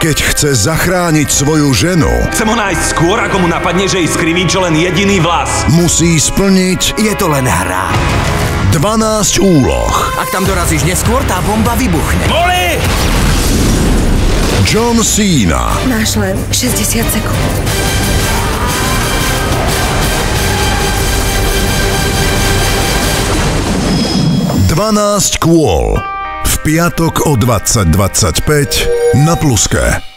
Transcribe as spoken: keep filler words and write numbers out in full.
keď chce zachrániť svoju ženu, Chcem ho nájsť skôr, ako mu napadne, že jej skriví čo len jediný vlas. musí splniť Je to len hra. dvanásť úloh. Ak tam dorazíš neskôr, tá bomba vybuchne. Molly! John Cena, Máš len šesťdesiat sekúnd. dvanásť kôl. V piatok o dvadsať dvadsaťpäť na Pluske.